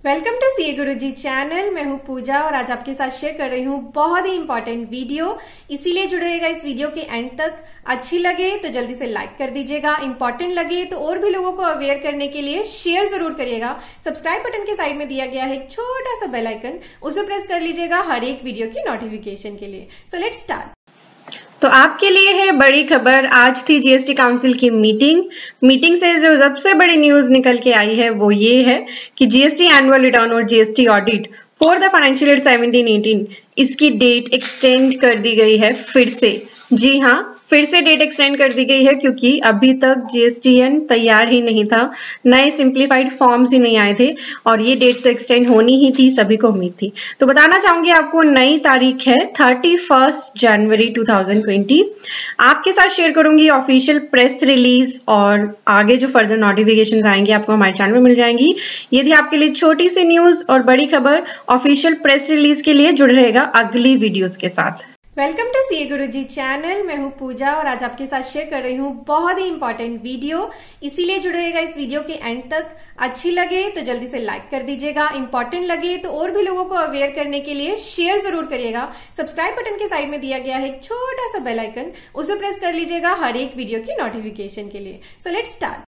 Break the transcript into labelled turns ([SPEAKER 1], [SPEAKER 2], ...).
[SPEAKER 1] Welcome to CA Guruji channel. मैं हूं पूजा और आज आपके साथ शेयर कर रही हूं बहुत ही इंपॉर्टेंट वीडियो। इसीलिए जुड़े रहेगा इस वीडियो के एंड तक। अच्छी लगे तो जल्दी से लाइक कर दीजिएगा, इंपॉर्टेंट लगे तो और भी लोगों को अवेयर करने के लिए शेयर जरूर करिएगा। सब्सक्राइब बटन के साइड में दिया गया है एक छोटा सा बेल आइकन, उसे प्रेस कर लीजिएगा हर एक वीडियो की नोटिफिकेशन के लिए। So let's start.
[SPEAKER 2] तो आपके लिए है बड़ी खबर। आज थी जीएसटी काउंसिल की मीटिंग से जो सबसे बड़ी न्यूज निकल के आई है वो ये है कि जीएसटी एनुअल रिटर्न और GST audit for the financial year 17-18 इसकी डेट एक्सटेंड कर दी गई है फिर से। जी हाँ, फिर से डेट एक्सटेंड कर दी गई है क्योंकि अभी तक जीएसटीएन तैयार ही नहीं था, नए सिंप्लीफाइड फॉर्म्स ही नहीं आए थे और ये डेट तो एक्सटेंड होनी ही थी, सभी को उम्मीद थी। तो बताना चाहूंगी आपको नई तारीख है 31 जनवरी 2020। आपके साथ शेयर करूंगी ऑफिशियल प्रेस रिलीज और आगे जो फर्दर नोटिफिकेशन आएंगे आपको हमारे चैनल में मिल जाएंगी। यदि आपके लिए छोटी सी न्यूज और बड़ी खबर ऑफिशियल प्रेस रिलीज के लिए जुड़े रहेगा अगली वीडियोस के साथ।
[SPEAKER 1] Welcome to CA Guruji channel. मैं हूं पूजा और आज आपके साथ शेयर कर रही हूं बहुत ही इंपॉर्टेंट वीडियो। इसीलिए जुड़े रहेगा इस वीडियो के एंड तक। अच्छी लगे तो जल्दी से लाइक कर दीजिएगा, इंपॉर्टेंट लगे तो और भी लोगों को अवेयर करने के लिए शेयर जरूर करिएगा। सब्सक्राइब बटन के साइड में दिया गया है एक छोटा सा बेल आइकन, उसे प्रेस कर लीजिएगा हर एक वीडियो की नोटिफिकेशन के लिए। So let's start.